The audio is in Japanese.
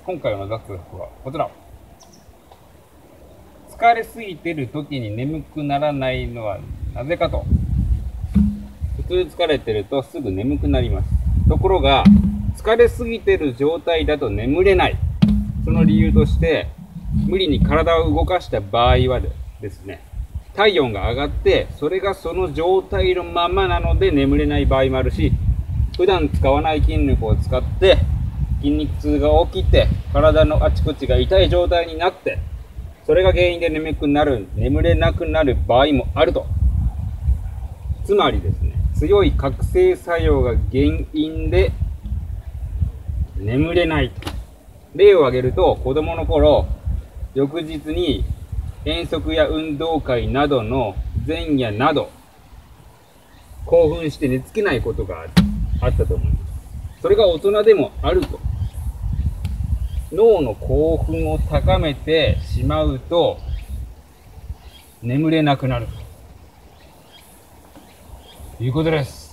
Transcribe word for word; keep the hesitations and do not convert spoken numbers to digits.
今回の雑学はこちら。疲れすぎてる時に眠くならないのはなぜかと。普通疲れてるとすぐ眠くなります。ところが、疲れすぎてる状態だと眠れない。その理由として、無理に体を動かした場合はですね、体温が上がって、それがその状態のままなので眠れない場合もあるし、普段使わない筋力を使って筋肉痛が起きて体のあちこちが痛い状態になって、それが原因で眠くなる、眠れなくなる場合もあると。つまりですね、強い覚醒作用が原因で眠れない。例を挙げると、子供の頃、翌日に遠足や運動会などの前夜など、興奮して寝つけないことがあったと思います。それが大人でもあると。脳の興奮を高めてしまうと、眠れなくなるということです。